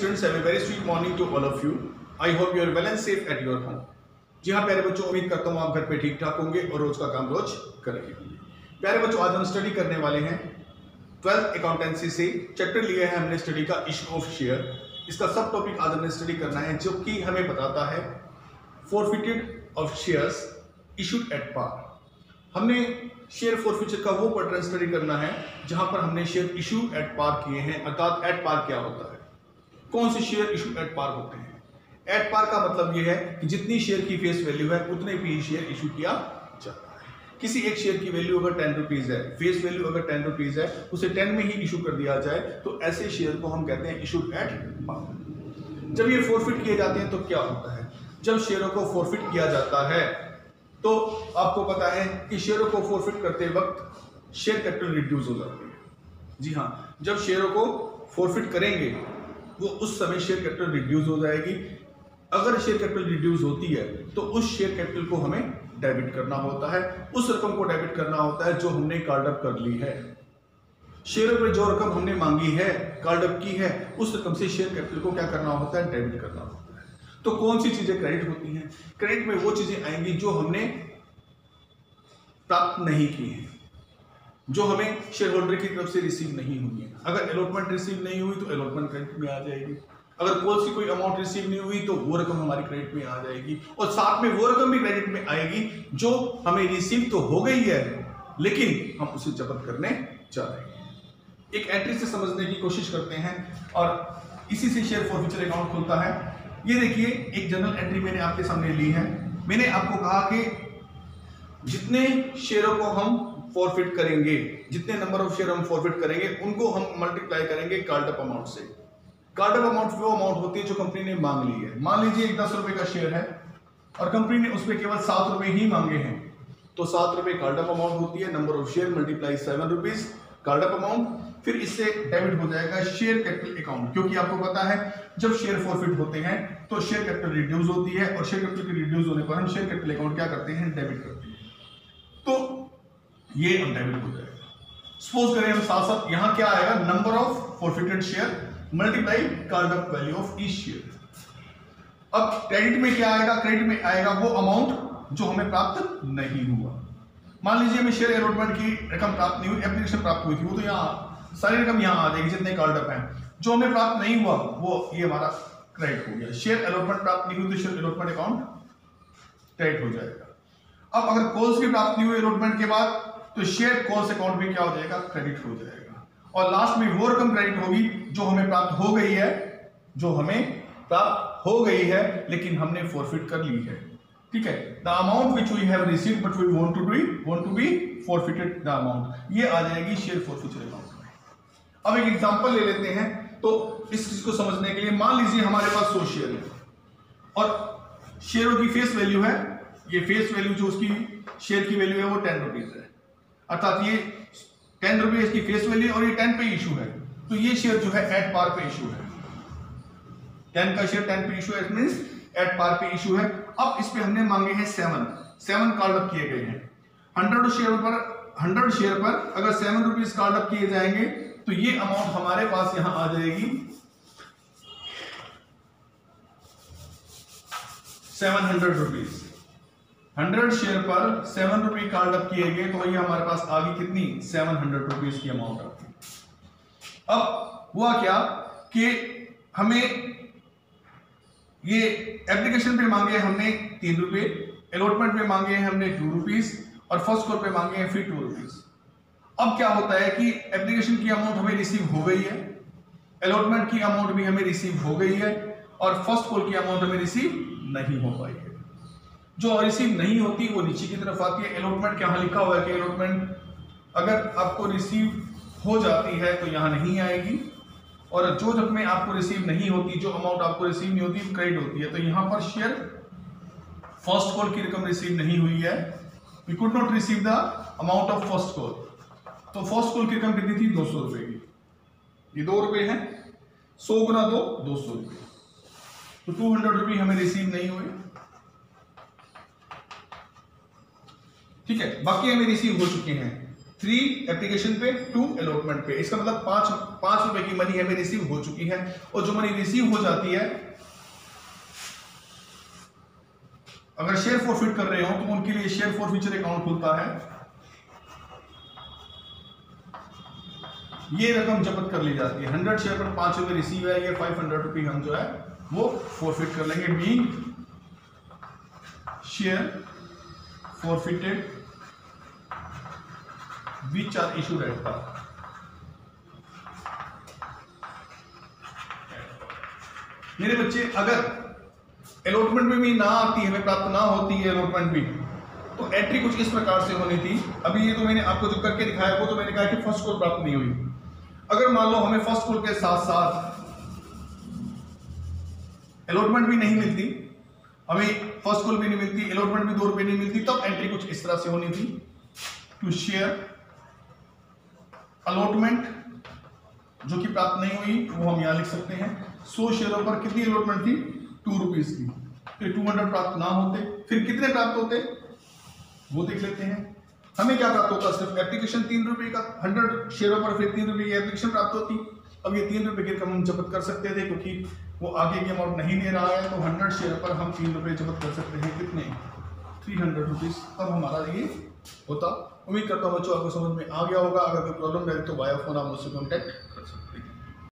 students, have a very sweet morning to all of you. I hope you are well and safe at your home. जी हाँ प्यारे बच्चों, उम्मीद करता हूँ आप घर पे ठीक ठाक होंगे और रोज का काम रोज करेंगे। प्यारे बच्चों, आज हम स्टडी करने वाले हैं 12th अकाउंटेंसी से चैप्टर लिया है हमने स्टडी का इशू ऑफ शेयर। इसका सब टॉपिक आज हमने स्टडी करना है जो कि हमें बताता है forfeited of shares issued at par. हमने शेयर फॉरफिचर का वो पैटर्न स्टडी करना है जहां पर हमने शेयर इशू एट पार किए हैं, अर्थात एट पार क्या होता है, कौन से शेयर इशू एट पार होते हैं। एट पार का मतलब ये है कि जितनी शेयर की फेस वैल्यू है उतने ही शेयर इशू किया जाता है। किसी एक शेयर की वैल्यू अगर 10 रुपीज है, फेस वैल्यू अगर 10 रुपीज है, उसे 10 में ही इशू कर दिया जाए तो ऐसे शेयर को हम कहते हैं इशूड एट पार। जब ये फॉरफिट किए जाते हैं तो क्या होता है, जब शेयरों को फॉरफिट किया जाता है तो आपको पता है कि शेयरों को फॉरफिट करते वक्त शेयर कैपिटल रिड्यूस हो जाती है। जी हाँ, जब शेयरों को फॉरफिट करेंगे वो उस समय शेयर कैपिटल रिड्यूस हो जाएगी। अगर शेयर कैपिटल रिड्यूस होती है तो उस शेयर कैपिटल को हमें डेबिट करना होता है, उस रकम को डेबिट करना होता है जो हमने कार्ड अप कर ली है। शेयरों पर जो रकम हमने मांगी है, कार्ड अप की है, उस रकम से शेयर कैपिटल को क्या करना होता है, डेबिट करना होता है। तो कौन सी चीजें क्रेडिट होती हैं? क्रेडिट में वो चीजें आएंगी जो हमने प्राप्त नहीं की है, जो हमें शेयर होल्डर की तरफ से रिसीव नहीं हुई है। अगर अलॉटमेंट रिसीव नहीं हुई तो अलॉटमेंट क्रेडिट में आ जाएगी। अगर कॉल से कोई अमाउंट रिसीव नहीं हुई तो वो रकम हमारी क्रेडिट में आ जाएगी, और साथ में वो रकम भी क्रेडिट में आएगी जो हमें रिसीव तो हो गई है लेकिन हम उसे जब्त करने जा रहे हैं। एक एंट्री से समझने की कोशिश करते हैं और इसी से शेयर फॉरफिचर अकाउंट खुलता है। ये देखिए, एक जनरल एंट्री मैंने आपके सामने ली है। मैंने आपको कहा कि जितने शेयरों को हम फॉरफिट करेंगे, जितने नंबर ऑफ शेयर हम फॉरफिट करेंगे, उनको हम मल्टीप्लाई करेंगे कार्ड अप अमाउंट से। कार्ड अप अमाउंट वो अमाउंट होती है जो कंपनी ने मांग ली है। मान लीजिए एक 10 रुपए का शेयर है और कंपनी ने उस पर केवल 7 रुपए ही मांगे हैं, तो 7 रुपए कार्ड अप अमाउंट होती है। Number of share multiply 7 rupees called up amount, फिर इससे डेबिट हो जाएगा शेयर कैपिटल अकाउंट। क्योंकि आपको पता है जब शेयर फॉरफिट होते हैं तो शेयर कैपिटल रिड्यूस होती है, और शेयर कैपिटल के रिड्यूस होने पर हम शेयर कैपिटल अकाउंट क्या करते हैं, डेबिट करते हैं। तो ये हम डेबिट हो जाएगा। सपोज करें हम साथ साथ यहां क्या आएगा, number of forfeited share multiply called up value of each share. अब क्रेडिट में क्या आएगा, क्रेडिट में आएगा वो अमाउंट जो हमें प्राप्त नहीं हुआ। मान लीजिए हमें शेयर अलॉटमेंट की रकम प्राप्त नहीं हुई, एप्लीकेशन प्राप्त हुई थी, वो तो यहाँ सारी रकम यहाँ आ जाएगी जितने कार्ड अप हैं। जो हमें प्राप्त नहीं हुआ वो ये हमारा क्रेडिट हो गया। शेयर अलॉटमेंट प्राप्त नहीं हुई तो शेयर अलॉटमेंट अकाउंट क्रेडिट हो जाएगा। अब अगर कॉल्स की प्राप्त नहीं हुई अलॉटमेंट के बाद तो शेयर कॉल्स अकाउंट में क्या हो जाएगा, क्रेडिट हो जाएगा। और लास्ट में वो रकम क्रेडिट होगी जो हमें प्राप्त हो गई है, जो हमें प्राप्त हो गई है लेकिन हमने फॉरफिट कर ली है। ठीक है, the amount which we have received but we want to be forfeited the amount, ये आ जाएगी शेयर फॉरफिचर अकाउंट में। अब एक एग्जांपल ले लेते हैं तो इस चीज को समझने के लिए, मान लीजिए हमारे पास 100 शेयर है और शेयरों की फेस वैल्यू है, ये फेस वैल्यू जो उसकी शेयर की वैल्यू है वो 10 रुपीज है, अर्थात ये 10 रुपीज की फेस वैल्यू और ये 10 पे इशू है। तो ये शेयर जो है एट पार पे इशू है, 10 का शेयर 10 पे इशू है, मींस एट पार पे इशू है। अब इस पे हमने मांगे हैं 7 कार्ड अप किए गए हैं। 100 शेयर पर अगर 7 रुपीज कार्ड अप किए जाएंगे तो ये अमाउंट हमारे पास यहां आ जाएगी 700 रुपीज। 100 शेयर पर 7 रुपये कार्ड अप किए गए तो ये हमारे पास आ गई कितनी, 700 रुपीज की अमाउंट आती। अब हुआ क्या कि हमें ये एप्लीकेशन पे मांगे हमने 3 रुपये, अलॉटमेंट पे मांगे हैं हमने 2 रुपीज, और फर्स्ट कॉल पे मांगे हैं फिर 2 रुपीज। अब क्या होता है कि एप्लीकेशन की अमाउंट हमें रिसीव हो गई है, अलॉटमेंट की अमाउंट भी हमें रिसीव हो गई है, और फर्स्ट कॉल की अमाउंट हमें रिसीव नहीं हो पाई है। जो रिसीव नहीं होती वो नीचे की तरफ आती है। अलॉटमेंट यहाँ लिखा हुआ है कि अलॉटमेंट अगर आपको रिसीव हो जाती है तो यहाँ नहीं आएगी, और जो रकमें आपको रिसीव नहीं होती, जो अमाउंट आपको रिसीव नहीं होती क्रेडिट होती है। तो यहाँ पर शेयर फर्स्ट कॉल की रकम रिसीव नहीं हुई है, we could not receive the amount of first call. तो फर्स्ट कॉल की रकम कितनी थी, 200 रुपए की। ये 2 रुपए है, 100 गुना 2 200 रुपए, तो 200 रुपये हमें रिसीव नहीं हुए। ठीक है, बाकी हमें रिसीव हो चुके हैं। 3 एप्लीकेशन पे, 2 अलॉटमेंट पे। इसका मतलब 5 रुपए की मनी हमें रिसीव हो चुकी है। और जो मनी रिसीव हो जाती है, अगर शेयर फॉरफिट कर रहे हो तो उनके लिए शेयर फॉरफिचर अकाउंट खुलता है। ये रकम जब्त कर ली जाती है। 100 शेयर पर 5 रुपए रिसीव है, ये 500 रुपए हम जो है वो फॉरफिट कर लेंगे। Being share forfeited which are issued at par। मेरे बच्चे, अगर अलॉटमेंट में भी ना आती है, हमें प्राप्त ना होती है अलॉटमेंट भी, तो एंट्री कुछ इस प्रकार से होनी थी। अभी ये तो मैंने आपको जो करके दिखाया वो तो मैंने कहा कि फर्स्ट कॉल प्राप्त नहीं हुई। अगर मान लो हमें फर्स्ट कॉल के साथ साथ अलॉटमेंट भी नहीं मिलती, हमें फर्स्ट कॉल भी नहीं मिलती, अलॉटमेंट भी 2 रुपए नहीं मिलती, तब एंट्री कुछ इस तरह से होनी थी। टू शेयर अलॉटमेंट जो कि प्राप्त नहीं हुई वो हम यहां लिख सकते हैं। 100 शेयरों पर कितनी अलॉटमेंट थी? 2 रुपीज की। फिर 200 प्राप्त ना होते, फिर कितने प्राप्त होते वो देख लेते हैं। हमें क्या प्राप्त होता? सिर्फ एप्लीकेशन 3 रुपए का। 100 शेयरों पर फिर 3 रुपए की एप्लीकेशन प्राप्त होती। अब ये 3 रुपए की रकम हम जब्त कर सकते थे, क्योंकि वो आगे की अमाउंट नहीं दे रहा है, तो 100 शेयर पर हम 3 रुपए जब्त कर सकते हैं। कितने? 300 रुपीज। तब हमारा ये होता। उम्मीद करता हूँ बच्चों आपको समझ में आ गया होगा। अगर कोई प्रॉब्लम रहे तो वाया फोन आप मुझसे कॉन्टैक्ट